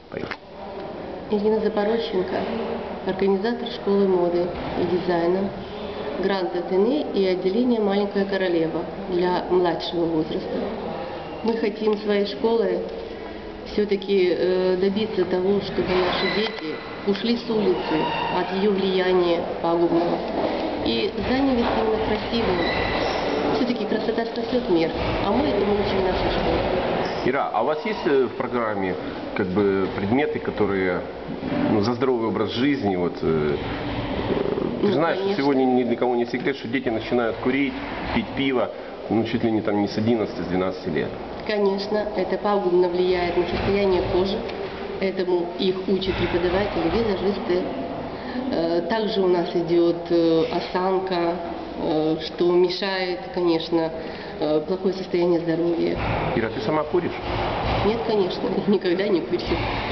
Поехали. Ирина Запорощенко, организатор школы моды и дизайна, Гранд Атене и отделение «Маленькая королева» для младшего возраста. Мы хотим своей школой все-таки добиться того, чтобы наши дети ушли с улицы от ее влияния пагубного и занялись именно красивым. Все-таки красота спасет мир, а мы этому учим нашей школе. Ира, а у вас есть в программе как бы предметы, которые за здоровый образ жизни? Вот, ты знаешь, конечно. что сегодня ни для кого не секрет, что дети начинают курить, пить пиво, чуть ли не там не с 11, с 12 лет. Конечно, это пагубно влияет на состояние кожи, этому их учат преподаватели, визажисты. Также у нас идет осанка, что мешает, конечно, плохое состояние здоровья. Ира, ты сама куришь? Нет, конечно, никогда не курю.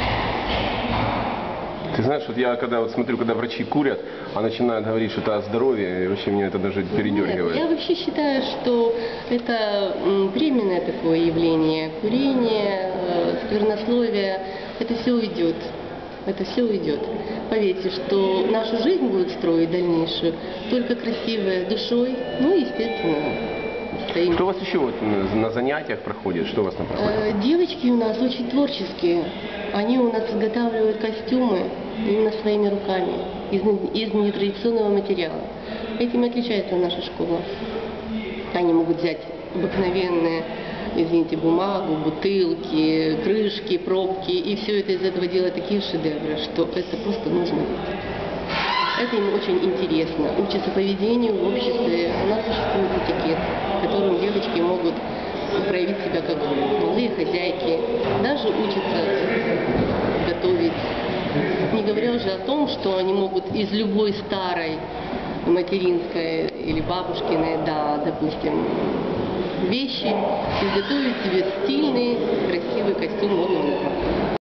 Ты знаешь, вот я когда смотрю, когда врачи курят, а начинают говорить что-то о здоровье, и вообще меня это даже передергивает. Нет, я вообще считаю, что это временное такое явление. Курение, сквернословие, это все уйдет. Это все уйдет. Поверьте, что нашу жизнь будут строить дальнейшую только красивой душой, естественно, своим. Что у вас еще вот на занятиях проходит? Что у вас там проходит? Девочки у нас очень творческие. Они у нас изготавливают костюмы именно своими руками, из нетрадиционного материала. Этим и отличается наша школа. Они могут взять обыкновенные, извините, бумагу, бутылки, крышки, пробки, и все это из этого делать такие шедевры, что это просто нужно. Это им очень интересно. Учатся поведению в обществе. У нас существует этикет, в котором девочки могут проявить себя как молодые хозяйки, даже учатся готовить. Не говоря уже о том, что они могут из любой старой материнской или бабушкиной, допустим, вещи изготовить себе стильный, красивый костюм модного